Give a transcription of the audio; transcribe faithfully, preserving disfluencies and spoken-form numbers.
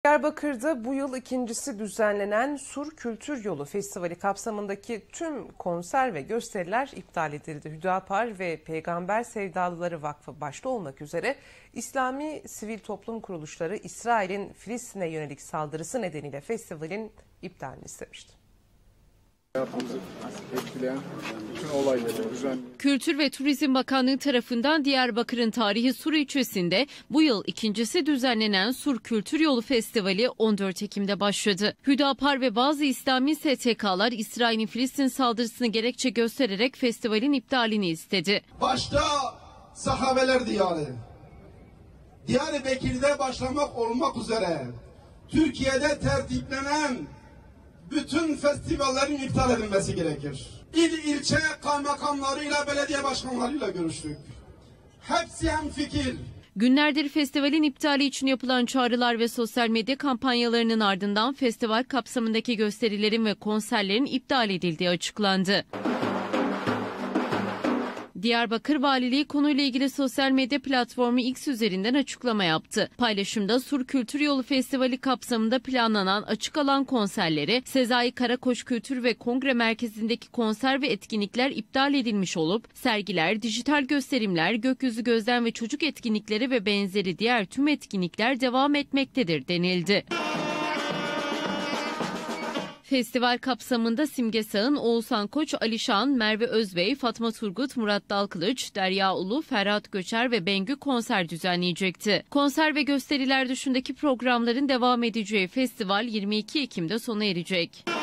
Diyarbakır'da bu yıl ikincisi düzenlenen Sur Kültür Yolu Festivali kapsamındaki tüm konser ve gösteriler iptal edildi. Hüdapar ve Peygamber Sevdalıları Vakfı başta olmak üzere İslami sivil toplum kuruluşları İsrail'in Filistin'e yönelik saldırısı nedeniyle festivalin iptalini istemişti. Hayatımızı etkileyen bütün olayları düzenli. Kültür ve Turizm Bakanlığı tarafından Diyarbakır'ın tarihi Sur ilçesinde bu yıl ikincisi düzenlenen Sur Kültür Yolu Festivali on dört Ekim'de başladı. Hüdapar ve bazı İslami S T K'lar İsrail'in Filistin saldırısını gerekçe göstererek festivalin iptalini istedi. Başta sahabeler diyarı, Diyarbakır'da başlamak olmak üzere Türkiye'de tertiplenen bütün festivallerin iptal edilmesi gerekir. İl ilçe kaymakamlarıyla, belediye başkanlarıyla görüştük. Hepsi hemfikir. Günlerdir festivalin iptali için yapılan çağrılar ve sosyal medya kampanyalarının ardından festival kapsamındaki gösterilerin ve konserlerin iptal edildiği açıklandı. Diyarbakır Valiliği konuyla ilgili sosyal medya platformu X üzerinden açıklama yaptı. Paylaşımda Sur Kültür Yolu Festivali kapsamında planlanan açık alan konserleri, Sezai Karakoç Kültür ve Kongre Merkezi'ndeki konser ve etkinlikler iptal edilmiş olup, sergiler, dijital gösterimler, gökyüzü gözlem ve çocuk etkinlikleri ve benzeri diğer tüm etkinlikler devam etmektedir denildi. Festival kapsamında Simge Sağın, Oğuzhan Koç, Alişan, Merve Özbey, Fatma Turgut, Murat Dalkılıç, Derya Ulu, Ferhat Göçer ve Bengü konser düzenleyecekti. Konser ve gösteriler dışındaki programların devam edeceği festival yirmi iki Ekim'de sona erecek.